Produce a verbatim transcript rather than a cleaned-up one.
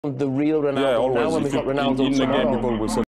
the real Ronaldo Yeah, always. now when we've got In, Ronaldo in the game, tomorrow. people will say